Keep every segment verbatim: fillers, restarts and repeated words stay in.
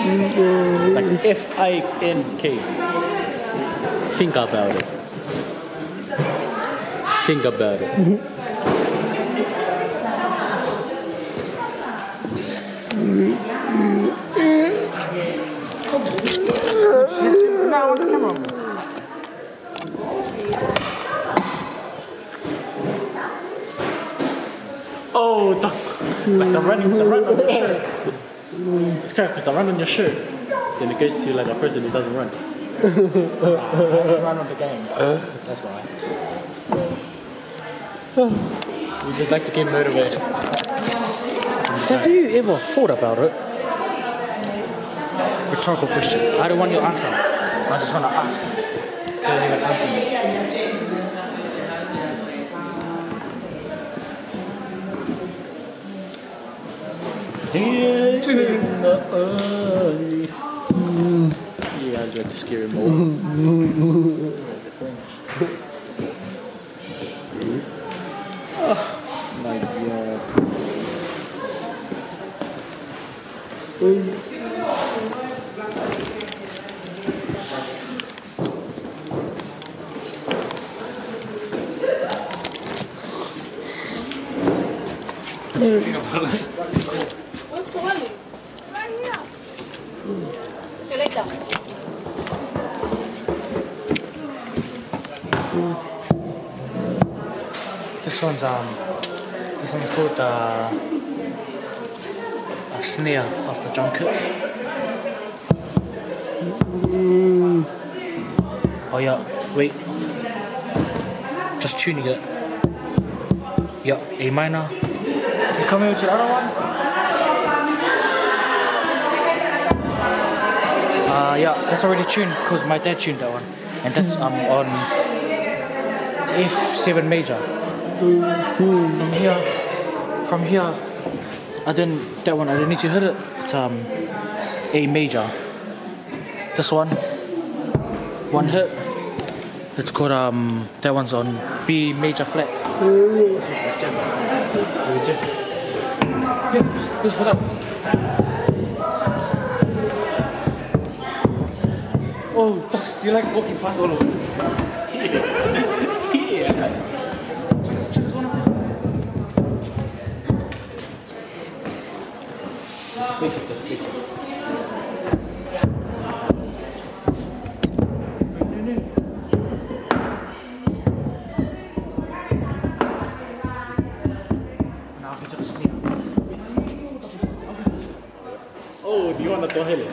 Like F I N K. Think about it. Think about it. Now on the camera. Oh, that's like the run, the run on your shirt. It's correct because the run on your shirt, then it goes to like a person who doesn't run. I run on the game. That's why. We just like to get motivated. Have you ever thought about it? Rhetorical question. I don't want your answer. I just want to ask. Don't even answer me. Here in the early. Yeah, I'd like to scare him more. Oh my god. What's the one? Right here. Okay, like that. This one's um, this one's called uh, a snare of the junket. Oh yeah, wait. Just tuning it. Yeah, A minor. You come over to the other one. Uh, yeah, that's already tuned because my dad tuned that one, and that's um on F seven major. From here, from here, I didn't, that one, I didn't need to hit it. It's um, A major. This one, one hit. It's called, um, that one's on B major flat. Just for that. Oh, Dust, do you like walking past all of them? Yeah. Oh, do you want to go ahead?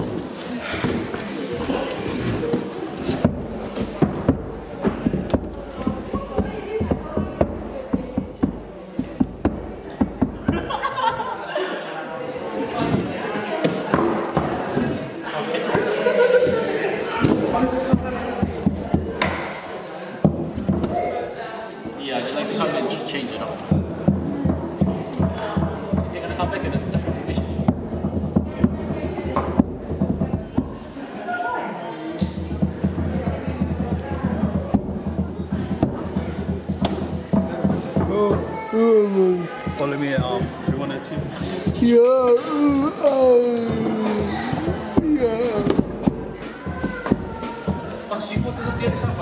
Yeah, I just like to come and change it up. You're gonna come back in a different formation. Follow me at um, three one eight two. Yeah. Yeah. Oh, so you thought this is the example?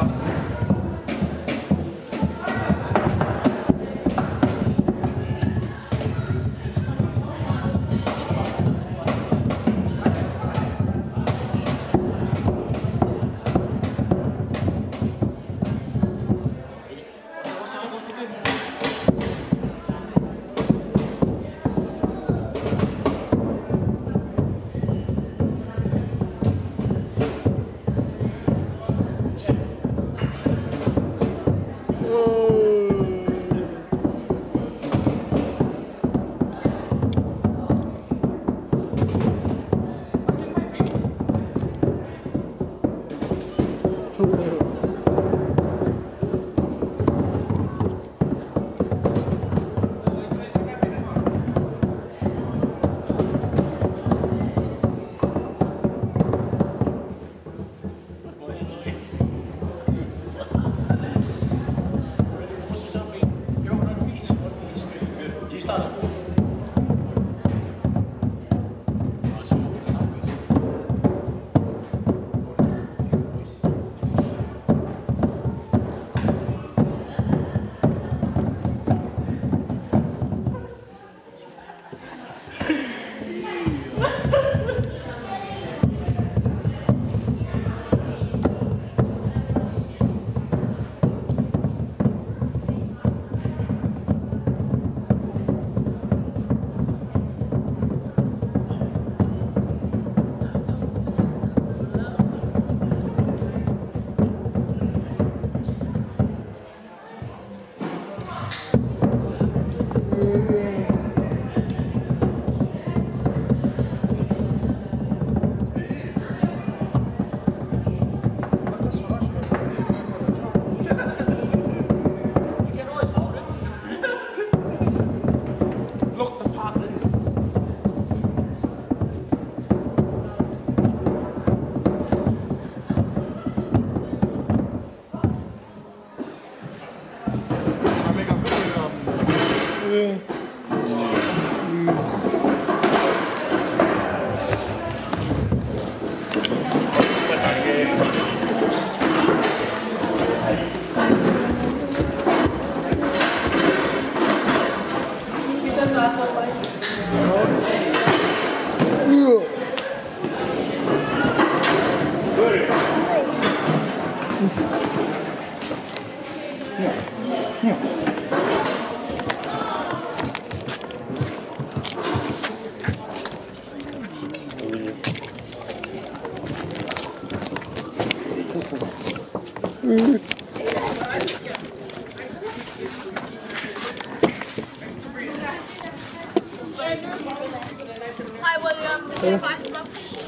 Hi, William. Did you buy some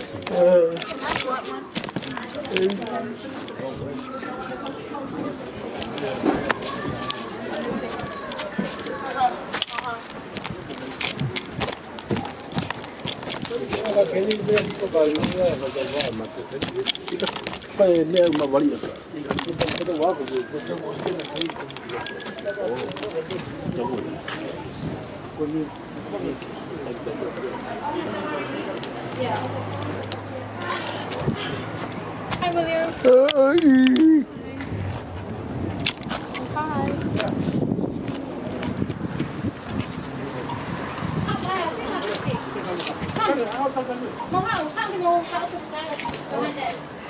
Hi, William. Hi. Mong ăn, ăn cái nô, sao cũng ra.